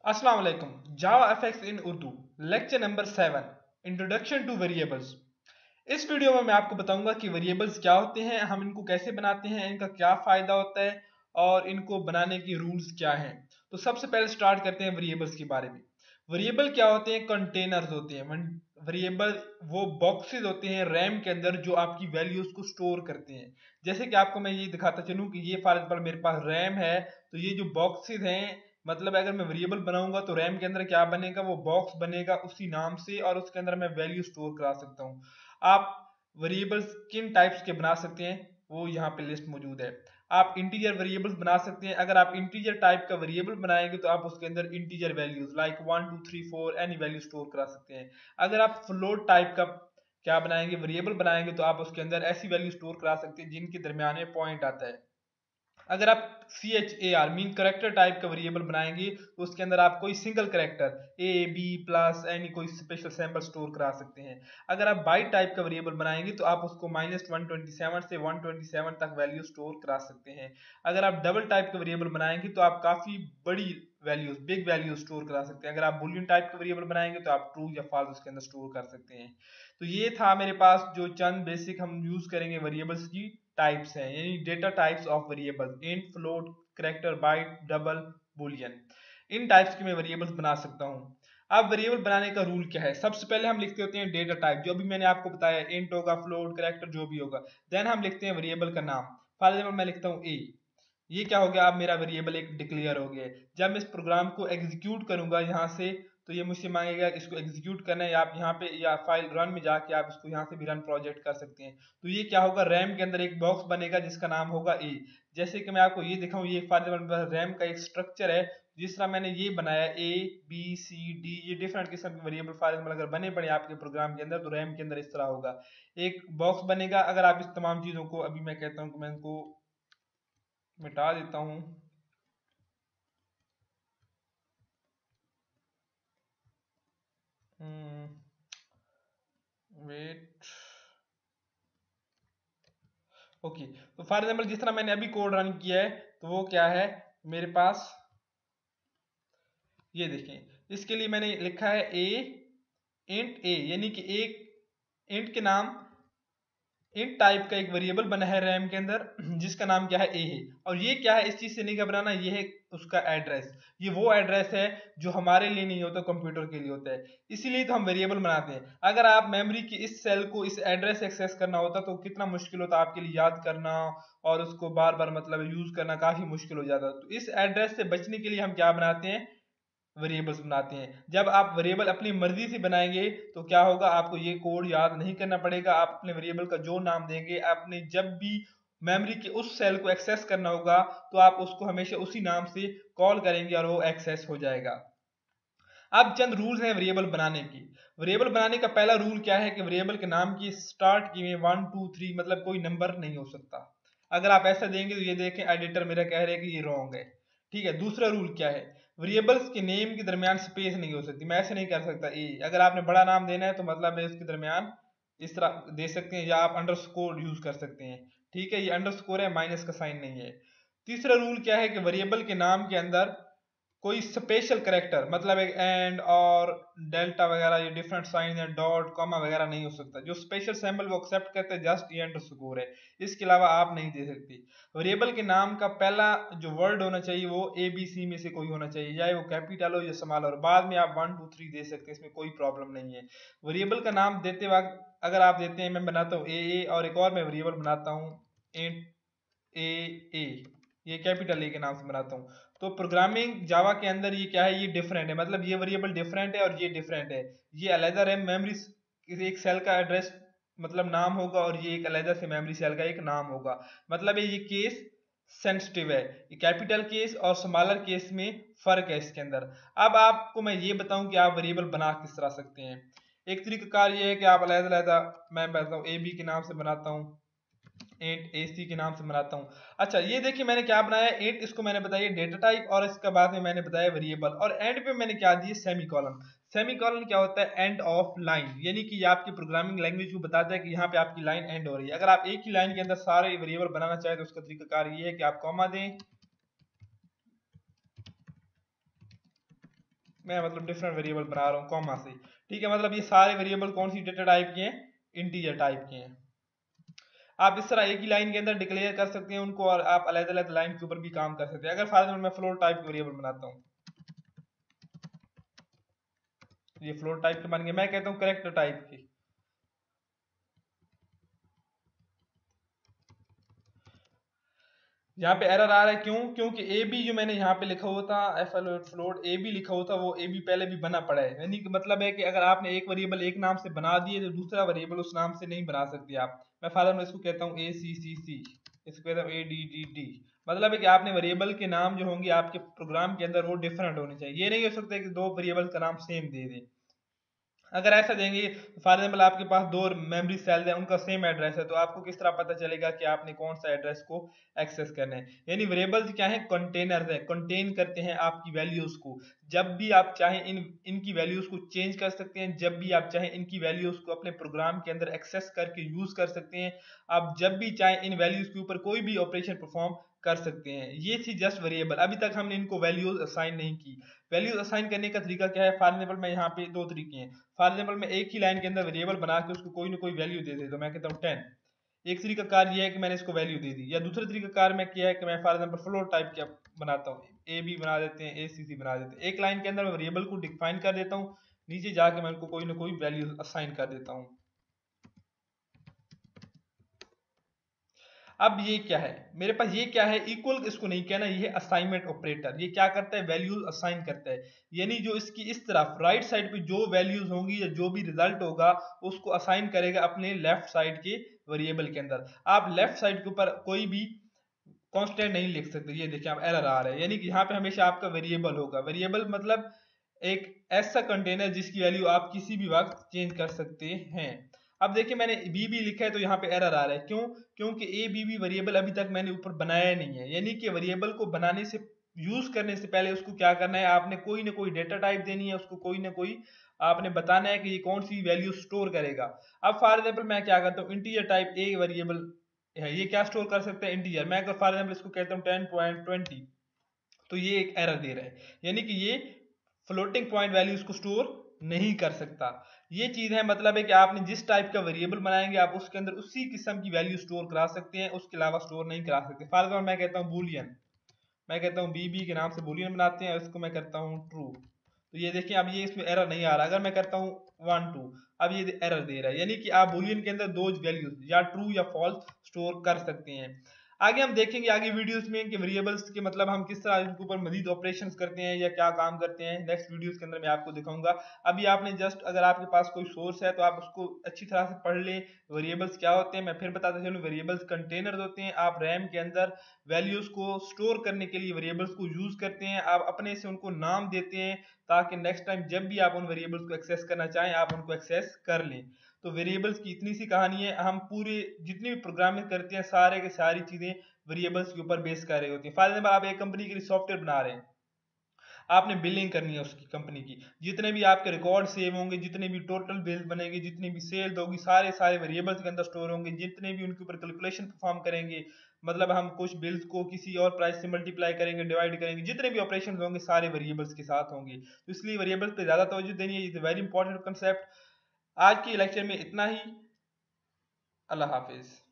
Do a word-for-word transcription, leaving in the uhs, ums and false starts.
अस्सलाम वालेकुम। JavaFx in Urdu lecture number seven, introduction to variables. इस वीडियो में मैं आपको बताऊंगा कि वेरिएबल्स क्या होते हैं, हम इनको कैसे बनाते हैं, इनका क्या फायदा होता है और इनको बनाने की रूल्स क्या हैं। तो सबसे पहले स्टार्ट करते हैं वेरिएबल्स के बारे में। वेरिएबल क्या होते हैं? कंटेनर्स होते हैं। वेरिएबल वो बॉक्सेस होते हैं रैम के अंदर जो आपकी वैल्यूज को स्टोर करते हैं। जैसे कि आपको मैं ये दिखाता चलूं कि ये फॉर एग्जांपल मेरे पास रैम है, तो ये जो बॉक्सेस हैं, मतलब अगर मैं वेरिएबल बनाऊंगा तो रैम के अंदर क्या बनेगा, वो बॉक्स बनेगा उसी नाम से, और उसके अंदर मैं वैल्यू स्टोर करा सकता हूँ। आप वेरिएबल्स किन टाइप्स के बना सकते हैं वो यहाँ पे लिस्ट मौजूद है। आप इंटीजर वेरिएबल्स बना सकते हैं। अगर आप इंटीजर टाइप का वेरिएबल बनाएंगे तो आप उसके अंदर integer values like one two three four any value store करा सकते हैं। अगर आप फ्लोट टाइप का क्या बनाएंगे, वेरिएबल बनाएंगे, तो आप उसके अंदर ऐसी वैल्यू स्टोर करा सकते हैं जिनके दरमियान में पॉइंट आता है। अगर आप C H A R mean character type का वेरिएबल बनाएंगे तो उसके अंदर आप कोई single character A B plus any कोई स्पेशल सैंपल स्टोर करा सकते हैं। अगर आप बाइट टाइप का वेरिएबल बनाएंगे तो आप उसको माइनस वन ट्वेंटी सेवन से वन ट्वेंटी सेवन तक वैल्यू स्टोर करा सकते हैं। अगर आप डबल टाइप का वेरिएबल बनाएंगे तो आप काफी बड़ी वैल्यूज बिग वैल्यू स्टोर करा सकते हैं। अगर आप बुलियन टाइप का वेरिएबल बनाएंगे तो आप ट्रू या फॉल्स उसके अंदर स्टोर कर सकते हैं। तो ये था मेरे पास जो चंद बेसिक हम यूज करेंगे वेरिएबल्स की टाइप्स हैं, यानी data types of variable int, float, character, byte, double, boolean. इन टाइप्स के मैं वेरिएबल्स बना सकता हूँ। अब वेरिएबल बनाने का रूल क्या है? सबसे पहले हम लिखते होते हैं डेटा टाइप, जो भी मैंने आपको बताया, इंट होगा, फ्लोट, कैरेक्टर, जो भी होगा। देन हम लिखते हैं वेरिएबल का नाम। फॉर एग्जाम्पल मैं लिखता हूँ ए। ये क्या हो गया? अब मेरा वेरिएबल एक डिक्लेयर हो गया। जब मैं इस प्रोग्राम को एग्जीक्यूट करूंगा यहाँ से, तो ये मुझसे मांगेगा इसको एग्जीक्यूट करना है। आप यहाँ पे या फाइल रन में जाके आप इसको यहाँ से भी रन प्रोजेक्ट कर सकते हैं। तो ये क्या होगा? रैम के अंदर एक बॉक्स बनेगा जिसका नाम होगा ए। जैसे कि मैं आपको ये दिखाऊं, ये फॉर एग्जाम्पल रैम का एक स्ट्रक्चर है। जिस तरह मैंने ये बनाया ए बी सी डी, ये डिफरेंट किस्म के वेरिएबल फॉर एग्जाम्पल अगर बने पड़े आपके प्रोग्राम के अंदर, तो रैम के अंदर इस तरह होगा, एक बॉक्स बनेगा। अगर आप इस तमाम चीजों को, अभी मैं कहता हूँ कि मैं इनको मिटा देता हूँ। Wait, okay. तो फॉर एग्जाम्पल जिस तरह मैंने अभी कोड रन किया है, तो वो क्या है मेरे पास, ये देखें। इसके लिए मैंने लिखा है ए इंट ए, यानी कि एक इंट के नाम, इंट टाइप का एक वेरिएबल बना है रैम के अंदर जिसका नाम क्या है ए है। और ये क्या है, इस चीज से नहीं घबराना, ये है उसका एड्रेस। ये वो एड्रेस है जो हमारे लिए नहीं होता, कंप्यूटर के लिए होता है। इसीलिए तो हम वेरिएबल बनाते हैं। अगर आप मेमोरी की इस सेल को, इस एड्रेस एक्सेस करना होता तो कितना मुश्किल होता आपके लिए याद करना, और उसको बार बार मतलब यूज करना काफी मुश्किल हो जाता। तो इस एड्रेस से बचने के लिए हम क्या बनाते हैं? वेरिएबल्स बनाते हैं। जब आप वेरिएबल अपनी मर्जी से बनाएंगे तो क्या होगा, आपको ये कोड याद नहीं करना पड़ेगा। आप अपने वेरिएबल का जो नाम देंगे, आपने जब भी मेमोरी के उस सेल को एक्सेस करना होगा तो आप उसको हमेशा उसी नाम से कॉल करेंगे और वो एक्सेस हो जाएगा। अब चंद रूल्स हैं वेरिएबल बनाने की। वेरिएबल बनाने का पहला रूल क्या है कि वेरिएबल के नाम की स्टार्ट की में वन टू थ्री मतलब कोई नंबर नहीं हो सकता। अगर आप ऐसा देंगे तो ये देखें एडिटर मेरा कह रहा है कि ये रॉन्ग है। ठीक है। दूसरा रूल क्या है? वेरिएबल्स के नेम के दरमियान स्पेस नहीं हो सकती। मैं ऐसे नहीं कर सकता ए, अगर आपने बड़ा नाम देना है तो मतलब है उसके दरमियान इस तरह दे सकते हैं, या आप अंडरस्कोर यूज कर सकते हैं। ठीक है, ये अंडरस्कोर है, माइनस का साइन नहीं है। तीसरा रूल क्या है कि वेरिएबल के नाम के अंदर कोई स्पेशल करेक्टर मतलब एक एंड और डेल्टा वगैरह, ये डिफरेंट साइन है, डॉट कॉमा वगैरह नहीं हो सकता। जो स्पेशल सिंबल वो एक्सेप्ट करते हैं जस्ट ये अंडरस्कोर है, इसके अलावा आप नहीं दे सकते। वेरिएबल के नाम का पहला जो वर्ड होना चाहिए वो ए बी सी में से कोई होना चाहिए, चाहे वो कैपिटल हो या स्मॉल, और बाद में आप वन टू थ्री दे सकते हैं, इसमें कोई प्रॉब्लम नहीं है। वेरिएबल का नाम देते वक्त अगर आप देते हैं, मैं बनाता हूँ ए ए, और एक और मैं वेरिएबल बनाता हूँ इंट ए ए, ये कैपिटल ए के नाम से बनाता हूँ। तो प्रोग्रामिंग जावा के अंदर ये क्या है, ये डिफरेंट है, मतलब ये वेरिएबल डिफरेंट है और ये डिफरेंट है। ये अलहदा रैम मेमोरी एक सेल का एड्रेस मतलब नाम होगा, और ये एक अलहदा से मेमोरी सेल का एक नाम होगा। मतलब ये केस सेंसिटिव है, ये कैपिटल केस और स्मॉलर केस में फर्क है इसके अंदर। अब आपको मैं ये बताऊं कि आप वेरिएबल बना किस तरह सकते हैं। एक तरीकाकार ये है कि आप अलहदा अलहदा, मैं बताता हूँ ए बी के नाम से बनाता हूँ, एट एसी के नाम से बनाता हूँ। अच्छा, ये देखिए मैंने क्या बनाया, एट इसको मैंने बताया डेटा टाइप, और इसके बाद में मैंने बताया वेरिएबल, और एंड पे मैंने क्या दिया, सेमी कॉलन। सेमी कॉलन क्या होता है? एंड ऑफ लाइन, यानी कि ये आपकी प्रोग्रामिंग लैंग्वेज को बताता है कि यहाँ पे आपकी लाइन एंड हो रही है। अगर आप एक ही लाइन के अंदर सारे वेरिएबल बनाना चाहें तो उसका तरीकाकार ये है कि आप कॉमा दें, मैं मतलब डिफरेंट वेरिएबल बना रहा हूँ कॉमा से, ठीक है। मतलब ये सारे वेरिएबल कौन सी डेटा टाइप के हैं, इंटीजर टाइप के हैं। आप इस तरह एक ही लाइन के अंदर डिक्लेयर कर सकते हैं उनको, और आप अलग अलग लाइन के ऊपर भी काम कर सकते हैं। अगर फॉर एग्जाम्पल मैं फ्लोट टाइप के वेरिएबल बनाता हूँ, ये फ्लोट टाइप के बन गए, मैं कहता हूँ करेक्ट टाइप के, यहाँ पे एरर आ रहा है, क्यों? क्योंकि ए बी जो मैंने यहाँ पे लिखा हुआ था F L float A B लिखा हुआ था, वो ए बी पहले भी बना पड़ा है। यानी कि मतलब है कि अगर आपने एक वेरिएबल एक नाम से बना दिए तो दूसरा वेरिएबल उस नाम से नहीं बना सकते आप। मैं फॉर एग्जाम्पल इसको कहता हूँ ए सी सी सी, इसको कहता हूँ ए डी डी डी। मतलब है कि आपने वेरिएबल के नाम जो होंगे आपके प्रोग्राम के अंदर वो डिफरेंट होने चाहिए। ये नहीं हो सकता कि दो वेरिएबल का नाम सेम दे दें। अगर ऐसा देंगे, फॉर एग्जाम्पल आपके पास दो मेमोरी सेल्स हैं, उनका सेम एड्रेस है, तो आपको किस तरह पता चलेगा कि आपने कौन सा एड्रेस को एक्सेस करना है? यानी वेरिएबल्स क्या है, कंटेनर्स है, कंटेन करते हैं आपकी वैल्यूज को। जब भी आप चाहें इन इनकी वैल्यूज को चेंज कर सकते हैं, जब भी आप चाहें इनकी वैल्यूज को अपने प्रोग्राम के अंदर एक्सेस करके यूज कर सकते हैं। आप जब भी चाहें इन वैल्यूज के ऊपर कोई भी ऑपरेशन परफॉर्म कर सकते हैं। ये थी जस्ट वेरिएबल। अभी तक हमने इनको वैल्यूज असाइन नहीं की। वैल्यूज असाइन करने का तरीका क्या है? फॉर एग्जाम्पल मैं यहाँ पे दो तरीके हैं। फॉर एग्जाम्पल मैं एक ही लाइन के अंदर वेरिएबल बना के उसको कोई ना कोई वैल्यू दे देता हूँ। मैं कहता हूँ टेन। एक तरीका कार ये है कि मैंने इसको वैल्यू दे दी। या दूसरा तरीका कार में किया है कि मैं फॉर एग्जाम्पल फ्लोट टाइप का बनाता हूँ, ए बी बना देते हैं, ए सी सी बना देते हैं। एक लाइन के अंदर मैं वेरिएबल को डिफाइन कर देता हूँ, नीचे जाके मैं उनको कोई ना कोई वैल्यू असाइन कर देता हूँ। अब ये क्या है मेरे पास, ये क्या है, इक्वल इसको नहीं कहना, ये है असाइनमेंट ऑपरेटर। ये क्या करता है? वैल्यूज असाइन करता है। यानी जो इसकी इस तरफ राइट साइड पे जो वैल्यूज होंगी या जो भी रिजल्ट होगा उसको असाइन करेगा अपने लेफ्ट साइड के वेरिएबल के अंदर। आप लेफ्ट साइड के ऊपर कोई भी कांस्टेंट नहीं लिख सकते। ये देखिए आप एरर आ रहा है, यानी कि यहाँ पे हमेशा आपका वेरिएबल होगा। वेरिएबल मतलब एक ऐसा कंटेनर जिसकी वैल्यू आप किसी भी वक्त चेंज कर सकते हैं। अब देखिए मैंने बी बी लिखा है तो यहाँ पे एरर आ रहा है, क्यों? क्योंकि ए बी बी वेरिएबल अभी तक मैंने ऊपर बनाया नहीं है। यानी कि वेरिएबल को बनाने से, यूज करने से पहले उसको क्या करना है, आपने कोई ना कोई डेटा टाइप देनी है उसको, कोई ना कोई आपने बताना है कि ये कौन सी वैल्यू स्टोर करेगा। अब फॉर एग्जाम्पल मैं क्या करता हूँ, इंटीजर टाइप ए वेरिएबल है, ये क्या स्टोर कर सकते हैं? इंटीजर। मैं अगर फॉर एग्जाम्पल इसको कहता हूँ टेन पॉइंट ट्वेंटी, तो ये एक एरर दे रहा है, यानी कि ये फ्लोटिंग पॉइंट वैल्यूज को स्टोर नहीं कर सकता। ये चीज है, मतलब है कि आपने जिस टाइप का वेरिएबल बनाएंगे आप उसके अंदर उसी किस्म की वैल्यू स्टोर करा सकते हैं, उसके अलावा स्टोर नहीं करा सकते। फॉर एग्जाम्पल मैं कहता हूँ बुलियन, मैं कहता हूँ बीबी के नाम से बुलियन बनाते हैं, इसको मैं करता हूँ ट्रू, तो ये देखिए अब ये इसमें एरर नहीं आ रहा। अगर मैं करता हूँ वन टू, अब ये एरर दे रहा है। यानी कि आप बुलियन के अंदर दो वैल्यूज या ट्रू या फॉल्स स्टोर कर सकते हैं। आगे हम देखेंगे आगे वीडियोस में कि वेरिएबल्स के मतलब हम किस तरह इनके ऊपर मजीद ऑपरेशंस करते हैं या क्या काम करते हैं। नेक्स्ट वीडियोस के अंदर मैं आपको दिखाऊंगा। अभी आपने जस्ट, अगर आपके पास कोई सोर्स है तो आप उसको अच्छी तरह से पढ़ लें। वेरिएबल्स क्या होते हैं मैं फिर बताता चलूं। वेरिएबल्स कंटेनर्स होते हैं। आप रैम के अंदर वैल्यूज को स्टोर करने के लिए वेरिएबल्स को यूज करते हैं। आप अपने से उनको नाम देते हैं ताकि नेक्स्ट टाइम जब भी आप उन वेरिएबल्स को एक्सेस करना चाहें आप उनको एक्सेस कर लें। तो वेरिएबल्स की इतनी सी कहानी है। हम पूरे जितनी भी प्रोग्रामिंग करते हैं सारे के सारी चीजें वेरिएबल्स के ऊपर बेस कर रही होती है। फॉर एग्जाम्पल आप एक कंपनी के लिए सॉफ्टवेयर बना रहे हैं, आपने बिलिंग करनी है उसकी कंपनी की, जितने भी आपके रिकॉर्ड सेव होंगे, जितने भी टोटल बिल बनेंगे, जितनी भी सेल होगी, सारे सारे वेरिएबल्स के अंदर स्टोर होंगे। जितने भी उनके ऊपर कैलकुलेशन परफॉर्म करेंगे, मतलब हम कुछ बिल्स को किसी और प्राइस से मल्टीप्लाई करेंगे, डिवाइड करेंगे, जितने भी ऑपरेशन होंगे सारे वेरिएबल्स के साथ होंगे। तो इसलिए वेरिएबल्स पे ज्यादा तवज्जो देनी है। Is very important concept. आज के लेक्चर में इतना ही। अल्लाह हाफिज।